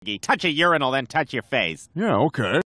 Touch a urinal, then touch your face. Yeah, okay.